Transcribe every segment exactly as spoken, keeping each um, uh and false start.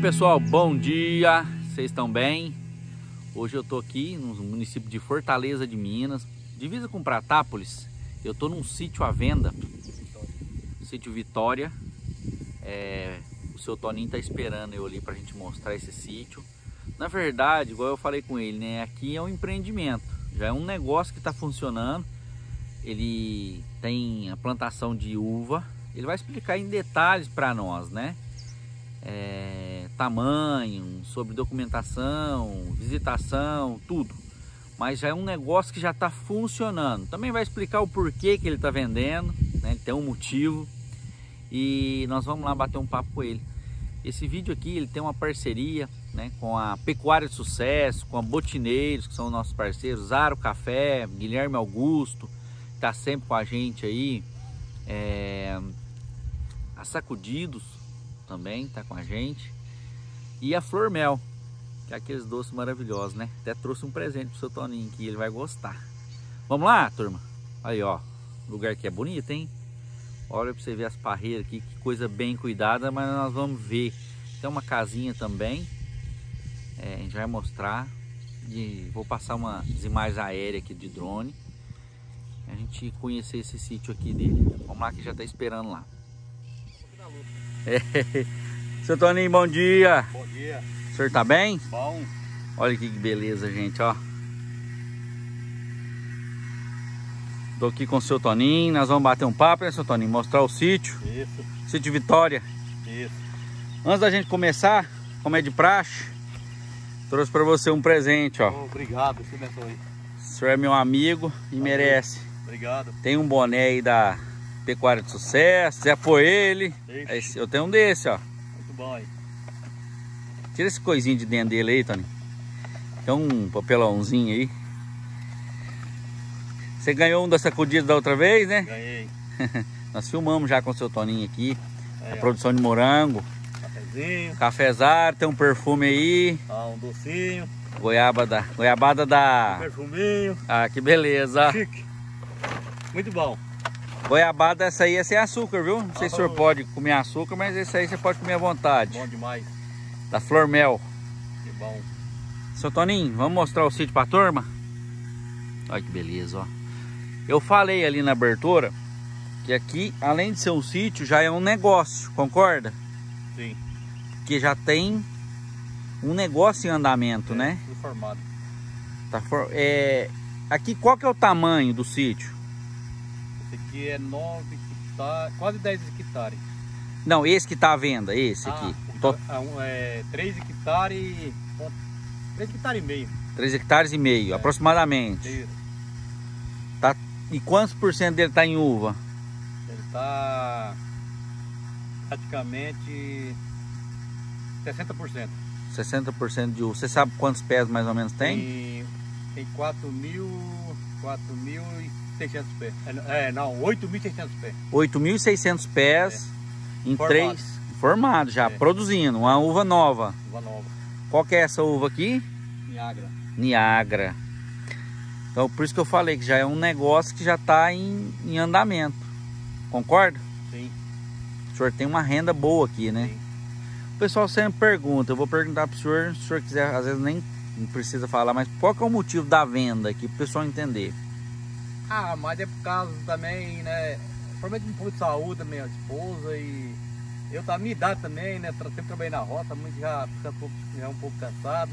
pessoal, bom dia, vocês estão bem? Hoje eu tô aqui no município de Fortaleza de Minas, divisa com Pratápolis. Eu tô num sítio à venda, sítio Vitória. É, o seu Toninho tá esperando eu ali pra gente mostrar esse sítio. Na verdade, igual eu falei com ele, né? Aqui é um empreendimento, já é um negócio que tá funcionando. Ele tem a plantação de uva, ele vai explicar em detalhes para nós, né? É, tamanho, sobre documentação, visitação, tudo. Mas já é um negócio que já está funcionando. Também vai explicar o porquê que ele está vendendo, né? Ele tem um motivo. E nós vamos lá bater um papo com ele. Esse vídeo aqui, ele tem uma parceria, né, com a Pecuária de Sucesso, com a Botineiros, que são nossos parceiros, Zaro Café, Guilherme Augusto, que está sempre com a gente aí. É, a Sacudidos também tá com a gente, e a Flor Mel, que é aqueles doces maravilhosos, né? Até trouxe um presente pro seu Toninho que ele vai gostar. Vamos lá, turma? Aí, ó, lugar que é bonito, hein? Olha pra você ver as parreiras aqui, que coisa bem cuidada, mas nós vamos ver. Tem uma casinha também, é, a gente vai mostrar, e vou passar umas imagens aéreas aqui de drone, a gente conhecer esse sítio aqui dele. Vamos lá que já tá esperando lá. É. Seu Toninho, bom dia. Bom dia. O senhor tá bem? Bom. Olha que beleza, gente, ó. Tô aqui com o seu Toninho, nós vamos bater um papo, né, seu Toninho? Mostrar o sítio. Isso. Sítio Vitória. Isso. Antes da gente começar, como é de praxe, trouxe pra você um presente, ó. Oh, obrigado, você abençoe. O senhor é meu amigo e Valeu. merece. Obrigado. Tem um boné aí da Pecuária de Sucesso, Zé foi ele. Esse, eu tenho um desse, ó. Muito bom aí. Tira esse coisinho de dentro dele aí, Tony. Tem um papelãozinho aí. Você ganhou um da sacudida da outra vez, né? Ganhei. Nós filmamos já com o seu Toninho aqui. É, a produção de morango. Cafezinho. Cafezar, tem um perfume aí. Ah, um docinho. Goiaba da, goiabada da... Um perfuminho. Ah, que beleza. Chique. Muito bom. Goiabada, essa aí é sem açúcar, viu? Não sei ah, se o senhor pode comer açúcar, mas esse aí você pode comer à vontade. Bom demais. Da Flor Mel. Que bom. Seu Toninho, vamos mostrar o sítio pra turma? Olha que beleza, ó. Eu falei ali na abertura que aqui, além de ser um sítio, já é um negócio, concorda? Sim. Que já tem um negócio em andamento, é, né? Tudo formado. Tá for... é... Aqui, qual que é o tamanho do sítio? Esse aqui é nove hectares, quase dez hectares. Não, esse que tá à venda, esse ah, aqui. Então, é três hectares, três hectares e meio. três hectares e meio, é. aproximadamente. Isso. Tá... E quantos por cento dele tá em uva? Ele tá praticamente sessenta por cento. sessenta por cento de uva. Você sabe quantos pés mais ou menos tem? Tem, tem quatro mil e seiscentos pés. É, não, oito mil e seiscentos pés. oito mil e seiscentos pés é. em Formado. três... Formado já, é. produzindo. Uma uva nova. Uva nova. Qual que é essa uva aqui? Niagara. Niagara. Então por isso que eu falei que já é um negócio que já está em, em andamento. Concorda? Sim. O senhor tem uma renda boa aqui, né? Sim. O pessoal sempre pergunta, eu vou perguntar para o senhor, se o senhor quiser, às vezes nem não precisa falar, mas qual que é o motivo da venda aqui, para o pessoal entender? Ah, mas é por causa também, né? Provavelmente um pouco de saúde da minha esposa e eu da minha idade também, né? Sempre trabalhei na roça, muito já fica um pouco, já um pouco cansado.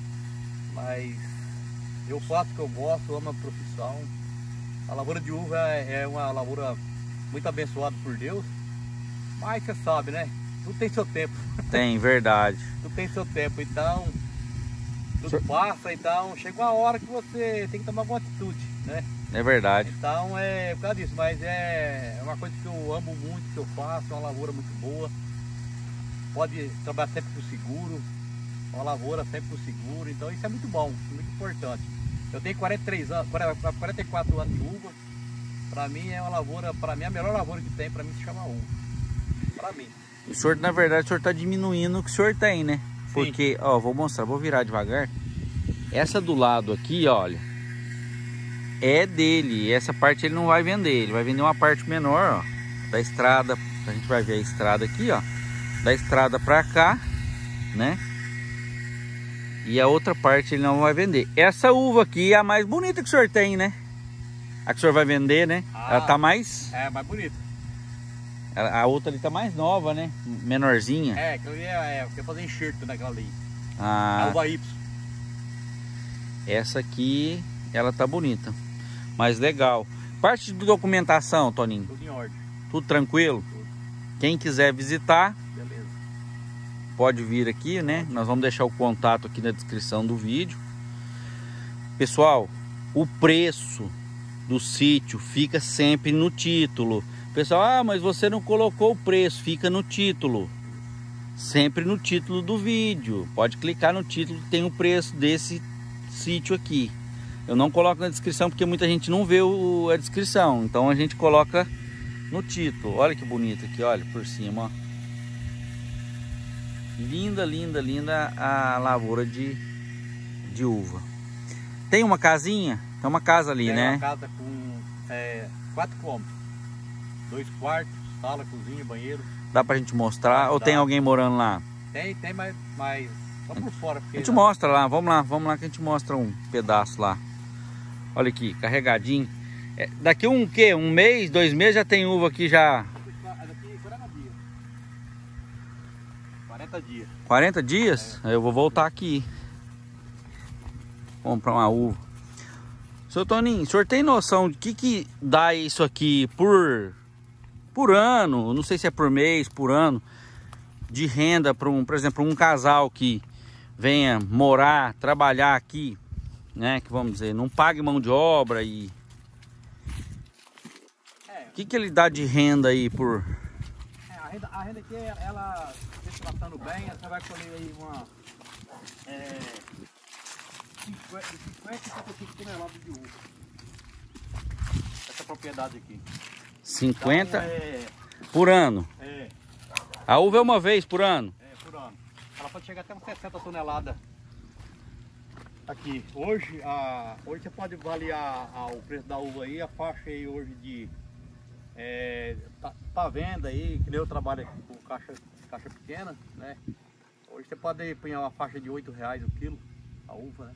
Mas eu faço o que eu gosto, amo a profissão. A lavoura de uva é uma lavoura muito abençoada por Deus. Mas você sabe, né? Tudo tem seu tempo. Tem, verdade. Tudo tem seu tempo, então tudo passa, então chega uma hora que você tem que tomar alguma atitude, né? É verdade. Então é por causa disso, mas é uma coisa que eu amo muito, que eu faço, é uma lavoura muito boa. Pode trabalhar sempre com seguro, uma lavoura sempre com seguro, então isso é muito bom, muito importante. Eu tenho quarenta e três anos, quarenta e quatro anos de uva. Para mim é uma lavoura, para mim a melhor lavoura que tem, para mim se chama uva. Para mim. O senhor, na verdade, o senhor está diminuindo o que o senhor tem, né? Sim. Porque, ó, vou mostrar, vou virar devagar. Essa do lado aqui, olha, é dele. Essa parte ele não vai vender, ele vai vender uma parte menor, ó, da estrada. A gente vai ver a estrada aqui, ó, da estrada para cá, né? E a outra parte ele não vai vender. Essa uva aqui é a mais bonita que o senhor tem, né? A que o senhor vai vender, né? Ah, ela tá mais... É, mais bonita. A, a outra ali tá mais nova, né? Menorzinha. É, aquela ali é... Eu quero fazer enxerto naquela ali. Ah, a uva Y. Essa aqui, ela tá bonita. Mas legal. Parte de documentação, Toninho? Tudo em ordem. Tudo tranquilo? Tudo. Quem quiser visitar... Beleza. Pode vir aqui, né? Pode. Nós vamos deixar o contato aqui na descrição do vídeo. Pessoal, o preço do sítio fica sempre no título. Pessoal, ah, mas você não colocou o preço. Fica no título. Sempre no título do vídeo. Pode clicar no título que tem o preço desse sítio aqui. Eu não coloco na descrição porque muita gente não vê o, a descrição. Então a gente coloca no título. Olha que bonito aqui, olha por cima, ó. Linda, linda, linda a lavoura de, de uva. Tem uma casinha? Tem uma casa ali, tem né? Tem uma casa com é, quatro cômodos. Dois quartos, sala, cozinha, banheiro. Dá pra gente mostrar? Dá, Ou dá. Tem alguém morando lá? Tem, tem, mas, mas só por fora. A gente mostra lá, vamos lá, vamos lá que a gente mostra um pedaço lá. Olha aqui, carregadinho. É, daqui um quê? Um mês, dois meses já tem uva aqui já. Daqui quarenta dias. quarenta dias. quarenta dias? É. Eu vou voltar aqui. Comprar uma uva. Seu Toninho, o senhor tem noção de que que dá isso aqui por, por ano? Não sei se é por mês, por ano. De renda para um, por exemplo, um casal que venha morar, trabalhar aqui, né? Que vamos dizer, não pague mão de obra e... O que que ele dá de renda aí por... É, a, renda, a renda aqui, ela se tratando bem, você vai colher aí uma... É, cinquenta, cinquenta e cinco toneladas de uva. Essa propriedade aqui. cinquenta então, é, por ano? É. A uva é uma vez por ano? É, por ano. Ela pode chegar até uns sessenta toneladas aqui. Hoje, a, hoje você pode avaliar a, o preço da uva aí, a faixa aí hoje de... É, tá, tá venda aí, que nem eu trabalho com caixa, caixa pequena, né? Hoje você pode apanhar uma faixa de oito reais o quilo, a uva, né?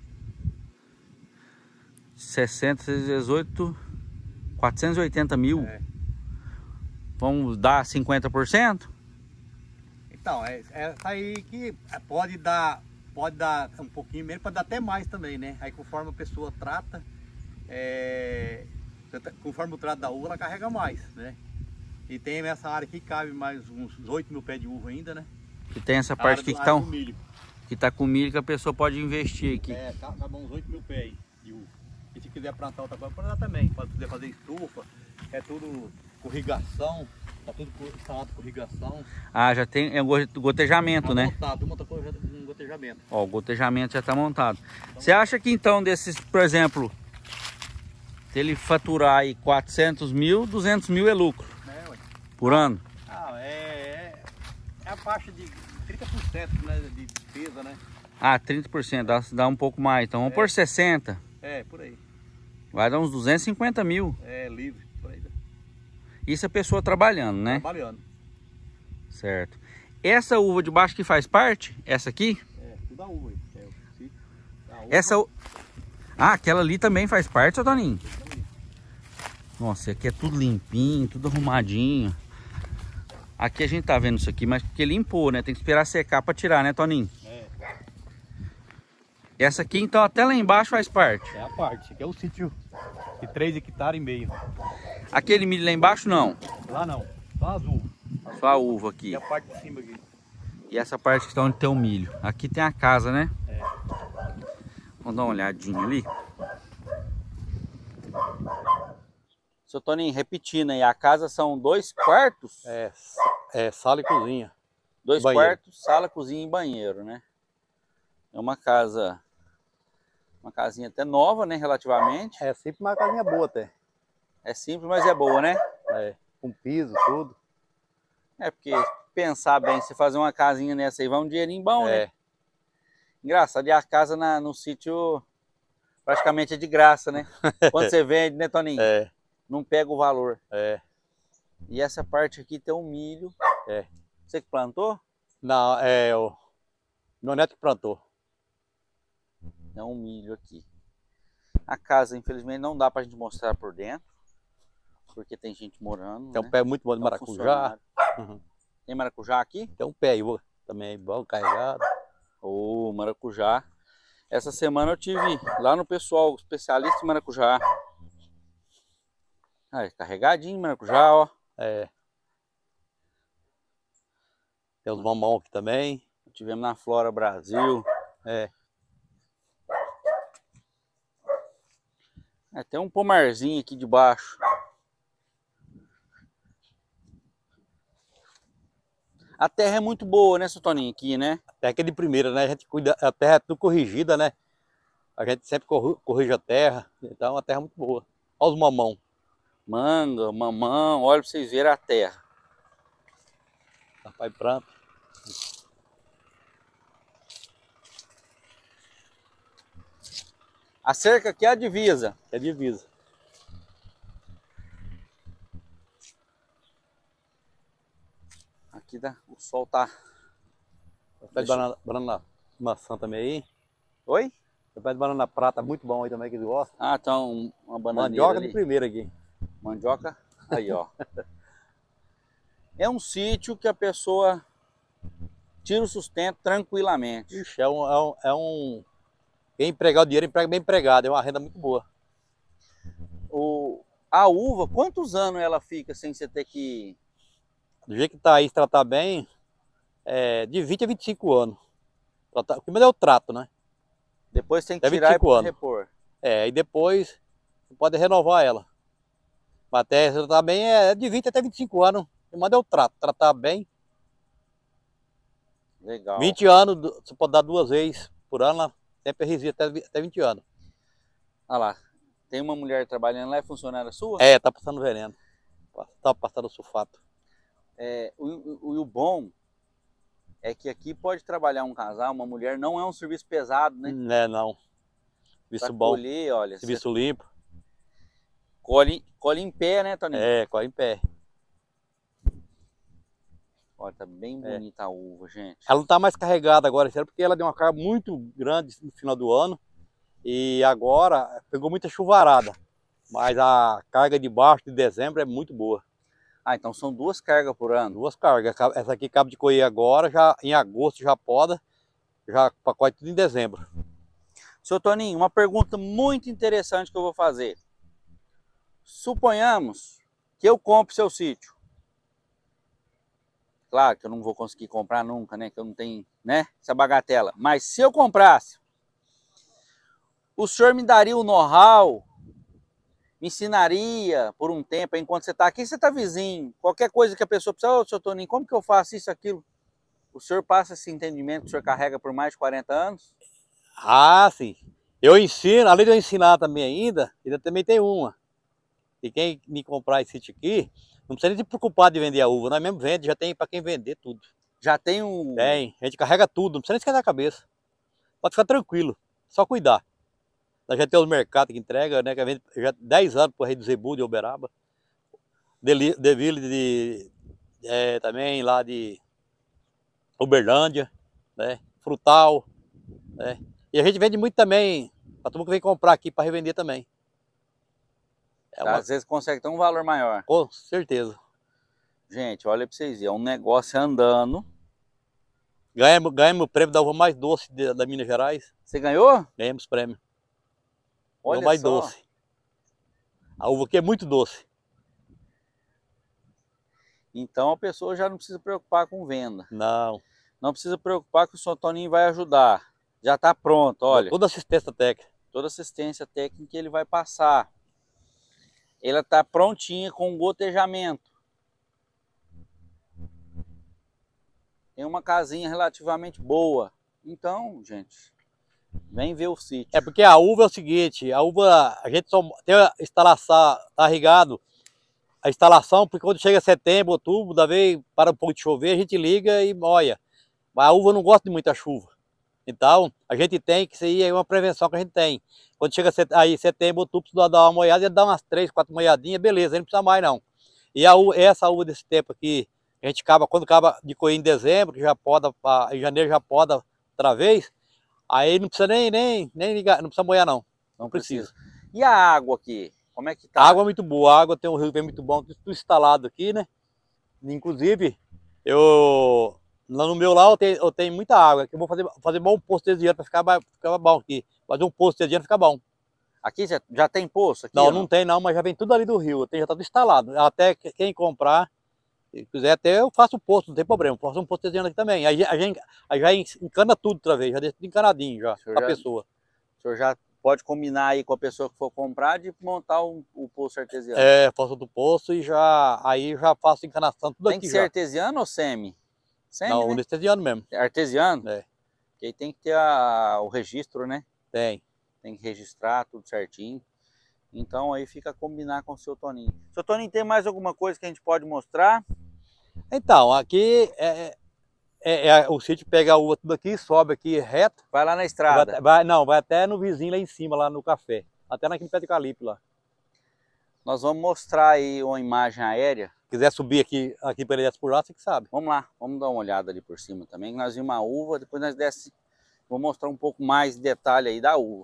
sessenta vezes oito, quatrocentos e oitenta mil. É. Vamos dar cinquenta por cento? Então, é, é aí que pode dar, pode dar um pouquinho menos, pode dar até mais também, né? Aí conforme a pessoa trata, é, conforme o trato da uva, ela carrega mais, né? E tem essa área aqui que cabe mais uns oito mil pés de uva ainda, né? E tem essa parte aqui que tá, milho. que tá com milho que a pessoa pode investir aqui. É, cabe uns oito mil pés de uva. E se quiser plantar outra coisa, pode dar também. Pode quiser fazer estufa, é tudo com irrigação, tá tudo instalado com irrigação. Ah, já tem é gotejamento, tá, né? Montado, uma outra coisa com gotejamento. Ó, o gotejamento já tá montado. Então, você acha que então desses, por exemplo, se ele faturar aí quatrocentos mil, duzentos mil é lucro? É, ué. Por ano? Ah, é, é, é a faixa de trinta por cento, né, de despesa, né? Ah, trinta por cento, dá, dá um pouco mais. Então vamos é. por sessenta. É, por aí. Vai dar uns duzentos e cinquenta mil. É, livre, por aí. Isso a pessoa trabalhando, né? Trabalhando. Certo. Essa uva de baixo que faz parte? Essa aqui? É, tudo a uva. É, a uva. Essa... Ah, aquela ali também faz parte, seu Toninho? Nossa, aqui é tudo limpinho, tudo arrumadinho. Aqui a gente tá vendo isso aqui, mas porque limpou, né? Tem que esperar secar pra tirar, né, Toninho? É. Essa aqui, então, até lá embaixo faz parte? É a parte. Esse aqui é o sítio de três hectares e meio. Aquele milho lá embaixo, não? Lá não. Só azul. Só a uva aqui. E a parte de cima aqui. E essa parte que está onde tem o milho. Aqui tem a casa, né? É. Vamos dar uma olhadinha ali. Seu Toninho, repetindo aí, a casa são dois quartos? É, é sala e cozinha. Dois banheiro. quartos, sala, cozinha e banheiro, né? É uma casa, uma casinha até nova, né, relativamente. É sempre uma casinha boa até. É simples, mas é boa, né? É, com piso, tudo. É, porque pensar bem, se fazer uma casinha nessa aí, vai um dinheirinho bom, é. né? Engraçado, e a casa na, no sítio praticamente é de graça, né? Quando você vende, né, Toninho? É. Não pega o valor. É. E essa parte aqui tem um milho. É. Você que plantou? Não, é o... Meu neto que plantou. É um milho aqui. A casa, infelizmente, não dá pra gente mostrar por dentro, porque tem gente morando, Tem um né? pé muito bom de Tem um maracujá. Uhum. Tem maracujá aqui? Tem um pé aí também bom, carregado. Ô, oh, maracujá. Essa semana eu tive lá no pessoal, especialista em maracujá. Ah, carregadinho maracujá, ó. É. Tem os mamão aqui também. Tivemos na Flora Brasil. É. É, tem um pomarzinho aqui debaixo. A terra é muito boa, né, seu Toninho, aqui, né? A terra que é de primeira, né? A gente cuida, a terra é tudo corrigida, né? A gente sempre corrige a terra, então é uma terra muito boa. Olha os mamão. Manga, mamão, olha pra vocês verem a terra. Papai pranto. A cerca aqui é a divisa. É divisa. Aqui dá, o sol tá... Pé de banana, banana maçã também aí. Oi? Pé de banana prata muito bom aí também que eles gostam. Ah, então uma bananeira Mandioca ali. de primeira aqui. Mandioca, aí ó. É um sítio que a pessoa tira o sustento tranquilamente. Ixi, é um... É um, é um... Quem empregar o dinheiro, emprega bem empregado. É uma renda muito boa. O, a uva, quantos anos ela fica sem você ter que... Do jeito que tá aí, se tratar bem, é de vinte a vinte e cinco anos. Tratar, o que mais é o trato, né? Depois tem que É tirar e anos. repor. É, e depois você pode renovar ela. Mas até se tratar bem é de vinte até vinte e cinco anos. O que mais é o trato, tratar bem. Legal. vinte anos, você pode dar duas vezes por ano, sempre resiste até, até vinte anos. Olha lá, tem uma mulher trabalhando lá, é funcionária sua? É, tá passando veneno. Tá passando sulfato. É, o, o, o bom é que aqui pode trabalhar um casal, uma mulher, não é um serviço pesado, né? Não é não. Serviço pra bom. colher, olha. Serviço limpo. Colhe, colhe em pé, né, Toninho? É, colhe em pé. Olha, tá bem bonita é. a uva, gente. Ela não tá mais carregada agora, porque ela deu uma carga muito grande no final do ano. E agora pegou muita chuvarada. Mas a carga de baixo de dezembro é muito boa. Ah, então são duas cargas por ano? Duas cargas. Essa aqui acaba de colher agora, já em agosto já poda, já pacote tudo em dezembro. Seu Toninho, uma pergunta muito interessante que eu vou fazer. Suponhamos que eu compre seu sítio. Claro que eu não vou conseguir comprar nunca, né? Que eu não tenho, né? Essa bagatela. Mas se eu comprasse, o senhor me daria o know-how, me ensinaria por um tempo, enquanto você está aqui, você está vizinho, qualquer coisa que a pessoa precisa, ô, seu Toninho, como que eu faço isso, aquilo? O senhor passa esse entendimento que o senhor carrega por mais de quarenta anos? Ah, sim. Eu ensino, além de eu ensinar também ainda, ainda também tem uma. E quem me comprar esse sítio aqui, não precisa nem se preocupar de vender a uva, nós mesmo vende, já tem para quem vender tudo. Já tem um... Tem, a gente carrega tudo, não precisa nem esquentar a cabeça. Pode ficar tranquilo, só cuidar. Nós já temos os mercados que entrega, né, que vende já dez anos por Rei do Zebu de Uberaba. Deville de, é, também lá de Uberlândia, né, Frutal, né. E a gente vende muito também, para todo mundo que vem comprar aqui para revender também. É uma... Às vezes consegue ter um valor maior. Com certeza. Gente, olha para vocês verem, é um negócio andando. Ganhamos, ganhamos o prêmio da uva mais doce de, da Minas Gerais. Você ganhou? Ganhamos prêmio. Olha uva mais só. doce. A uva aqui é muito doce. Então a pessoa já não precisa preocupar com venda. Não. Não precisa preocupar que o seu Toninho vai ajudar. Já está pronto, olha. Toda assistência técnica. Toda assistência técnica ele vai passar. Ela está prontinha com gotejamento. Tem uma casinha relativamente boa. Então, gente, vem ver o sítio. É porque a uva é o seguinte, a uva, a gente só tem a instalação, tá irrigado, a instalação, porque quando chega setembro, outubro, da vez para um pouco de chover, a gente liga e molha. Mas a uva não gosta de muita chuva. Então, a gente tem que, isso aí é uma prevenção que a gente tem. Quando chega aí setembro, outubro, se dar uma molhada, ele dá umas três, quatro molhadinhas, beleza, não precisa mais não. E a uva, essa uva desse tempo aqui, a gente acaba, quando acaba de colher em dezembro, que já poda, em janeiro já poda outra vez, aí não precisa nem, nem, nem ligar, não precisa molhar não. Não precisa. precisa. E a água aqui? Como é que tá? A água é muito boa, a água tem um rio que é muito bom, tudo instalado aqui, né? Inclusive, eu lá no meu lá eu tenho, eu tenho muita água, que eu vou fazer, fazer bom um poço artesiano para ficar, ficar bom aqui. Fazer um poço artesiano fica bom. Aqui já, já tem poço? Aqui, não, não, não tem não, mas já vem tudo ali do rio, tem, já tá tudo instalado. Até quem comprar, se quiser até eu faço o poço, não tem problema, faço um poço artesiano aqui também. Aí a gente aí já encana tudo outra vez, já deixa tudo encanadinho já, a já, pessoa. O senhor já pode combinar aí com a pessoa que for comprar de montar o, o poço artesiano. É, faço do poço e já, aí já faço encanação tudo tem aqui que ser já. artesiano ou semi? Semi, Não, né? anestesiano mesmo. É artesiano? É. Porque aí tem que ter a, o registro, né? Tem. Tem que registrar tudo certinho. Então aí fica a combinar com o seu Toninho. Seu Toninho, tem mais alguma coisa que a gente pode mostrar? Então, aqui é, é, é, o sítio pega a uva tudo aqui, sobe aqui reto. Vai lá na estrada. Vai, vai, não, vai até no vizinho lá em cima, lá no café. Até naquele pé de eucalipto lá. Nós vamos mostrar aí uma imagem aérea. Se quiser subir aqui, aqui para ele desce por lá, você que sabe. Vamos lá, vamos dar uma olhada ali por cima também. Nós vimos a uva, depois nós desce. Vou mostrar um pouco mais de detalhe aí da uva.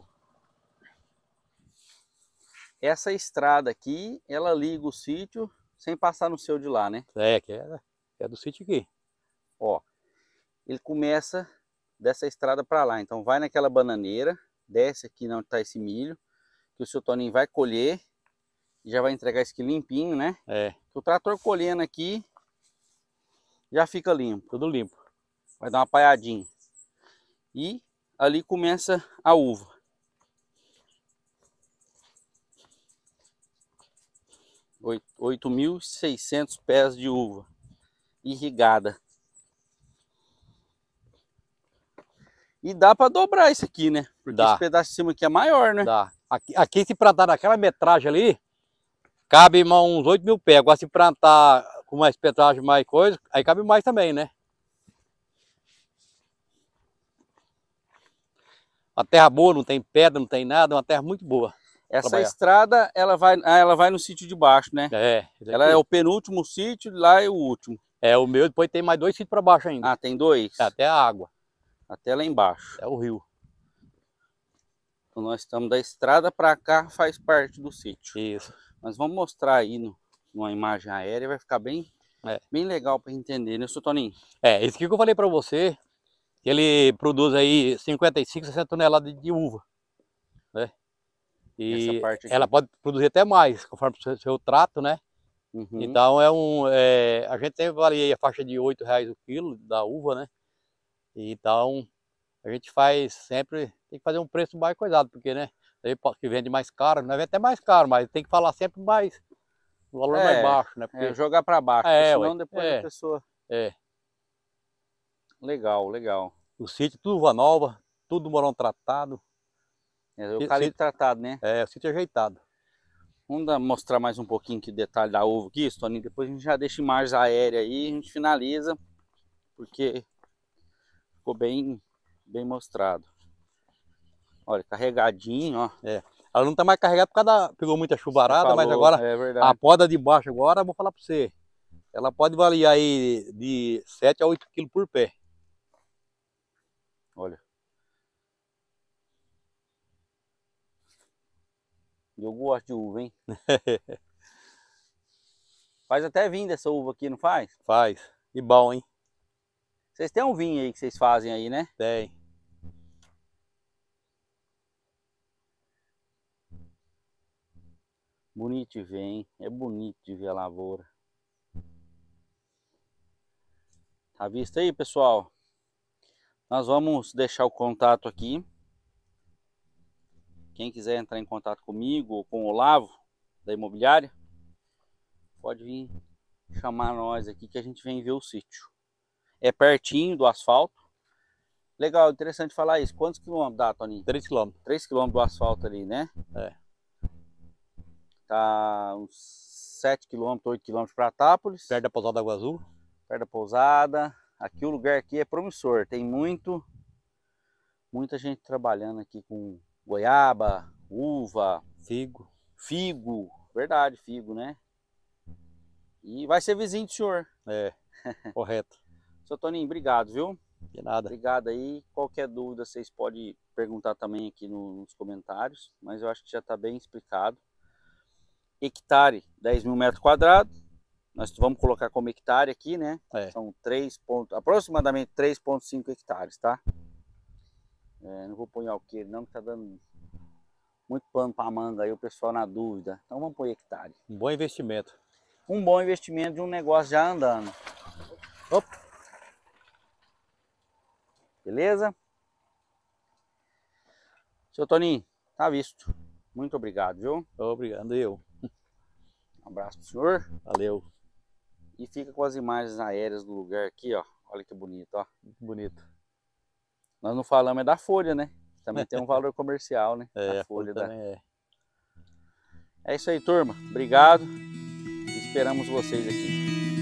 Essa estrada aqui, ela liga o sítio sem passar no seu de lá, né? É, que é, é do sítio aqui. Ó, ele começa dessa estrada para lá. Então vai naquela bananeira, desce aqui onde está esse milho, que o seu Toninho vai colher e já vai entregar isso aqui limpinho, né? É. O trator colhendo aqui já fica limpo. Tudo limpo. Vai dar uma paiadinha. E ali começa a uva. oito mil e seiscentos pés de uva irrigada. E dá para dobrar isso aqui, né? Porque dá. Esse pedaço de cima aqui é maior, né? Dá. Aqui, aqui se plantar naquela metragem ali, cabe uns oito mil pés. Agora se plantar com mais metragem, mais coisa, aí cabe mais também, né? Uma terra boa, não tem pedra, não tem nada, uma terra muito boa. Essa trabalhar. estrada, ela vai, ela vai no sítio de baixo, né? É. Ela é o penúltimo sítio, lá é o último. É, o meu depois tem mais dois sítios para baixo ainda. Ah, tem dois? É, até a água. Até lá embaixo. É o rio. Então nós estamos da estrada para cá, faz parte do sítio. Isso. Nós vamos mostrar aí no, numa imagem aérea, vai ficar bem, é. bem legal para entender, né, seu Toninho? É, isso que eu falei para você, que ele produz aí cinquenta e cinco, sessenta toneladas de, de uva, né? E ela pode produzir até mais, conforme o seu, seu trato, né? Uhum. Então é um, é, a gente sempre varia a faixa de oito reais o quilo da uva, né? Então a gente faz sempre, tem que fazer um preço mais coisado, porque, né? Aí que vende mais caro, não é até mais caro, mas tem que falar sempre mais, o valor é, mais baixo, né? Porque é, jogar para baixo, é, senão ué, depois é, a pessoa... É. Legal, legal. O sítio tudo uva nova, tudo morão tratado. É, o eucalipto tratado, né? É, o sítio ajeitado. Vamos dar, mostrar mais um pouquinho que detalhe da uva aqui, Toninho. Depois a gente já deixa imagens aéreas aí, a gente finaliza, porque ficou bem, bem mostrado. Olha, carregadinho, ó. É. Ela não tá mais carregada por causa da... Pegou muita chuvarada, falou, mas agora é a poda de baixo agora, eu vou falar para você. Ela pode valer aí de sete a oito quilos por pé. Olha. Eu gosto de uva, hein? Faz até vinho dessa uva aqui, não faz? Faz. E bom, hein? Vocês têm um vinho aí que vocês fazem aí, né? Tem. Bonito de ver, hein? É bonito de ver a lavoura. Tá visto aí, pessoal? Nós vamos deixar o contato aqui. Quem quiser entrar em contato comigo ou com o Olavo, da imobiliária, pode vir chamar nós aqui que a gente vem ver o sítio. É pertinho do asfalto. Legal, interessante falar isso. Quantos quilômetros dá, Toninho? três quilômetros. três quilômetros do asfalto ali, né? É. Tá uns sete quilômetros, oito quilômetros para Atápolis. Perto da Pousada da Água Azul. Perto da pousada. Aqui o lugar aqui é promissor. Tem muito, muita gente trabalhando aqui com goiaba, uva, figo. Figo, verdade, figo, né? E vai ser vizinho do senhor. É, correto. Seu Toninho, obrigado, viu? De nada. Obrigado aí. Qualquer dúvida vocês podem perguntar também aqui no, nos comentários, mas eu acho que já está bem explicado. Hectare, dez mil metros quadrados. Nós vamos colocar como hectare aqui, né? É. São três ponto, aproximadamente três vírgula cinco hectares, tá? É, não vou pôr em alqueire não, que tá dando muito pano para manga aí, o pessoal na dúvida. Então vamos pôr hectare. Um bom investimento. Um bom investimento de um negócio já andando. Opa. Beleza? Seu Toninho, tá visto. Muito obrigado, viu? Obrigado, eu. Um abraço pro senhor. Valeu. E fica com as imagens aéreas do lugar aqui, ó. Olha que bonito, ó. Bonito. Nós não falamos é da folha, né? Também tem um valor comercial, né? É, a folha da... também é. É isso aí, turma. Obrigado. Esperamos vocês aqui.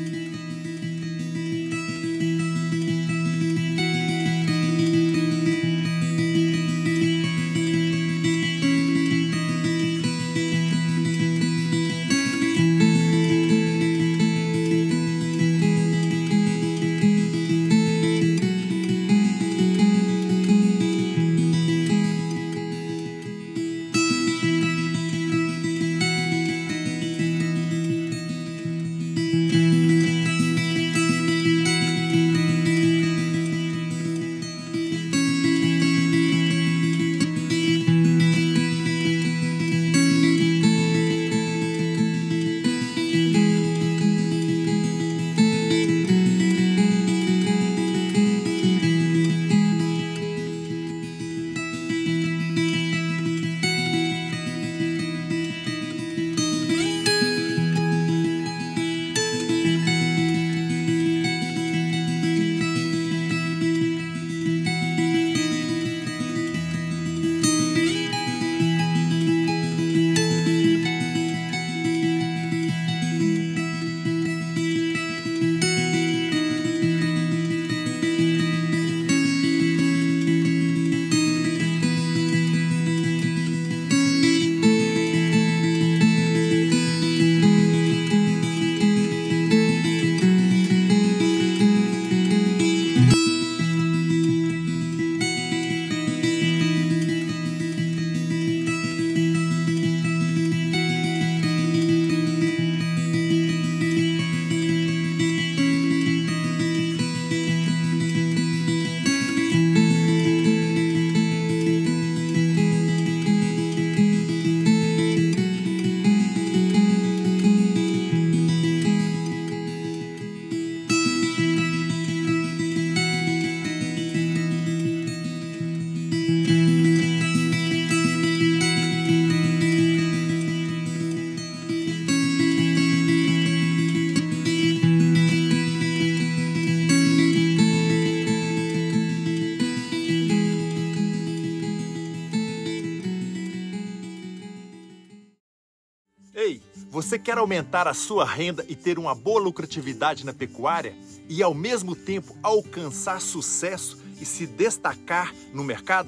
Ei, você quer aumentar a sua renda e ter uma boa lucratividade na pecuária e ao mesmo tempo alcançar sucesso e se destacar no mercado?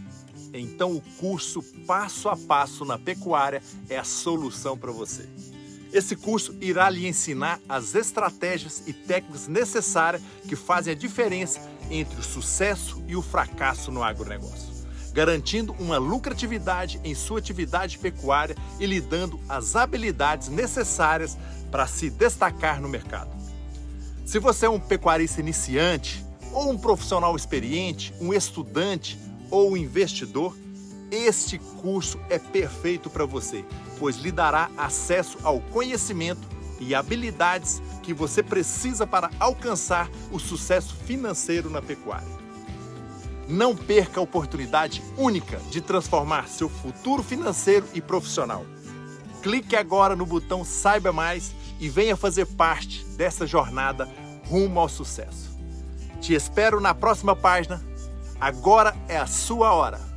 Então o curso Passo a Passo na Pecuária é a solução para você. Esse curso irá lhe ensinar as estratégias e técnicas necessárias que fazem a diferença entre o sucesso e o fracasso no agronegócio, garantindo uma lucratividade em sua atividade pecuária e lhe dando as habilidades necessárias para se destacar no mercado. Se você é um pecuarista iniciante, ou um profissional experiente, um estudante ou um investidor, este curso é perfeito para você, pois lhe dará acesso ao conhecimento e habilidades que você precisa para alcançar o sucesso financeiro na pecuária. Não perca a oportunidade única de transformar seu futuro financeiro e profissional. Clique agora no botão Saiba Mais e venha fazer parte dessa jornada rumo ao sucesso. Te espero na próxima página. Agora é a sua hora.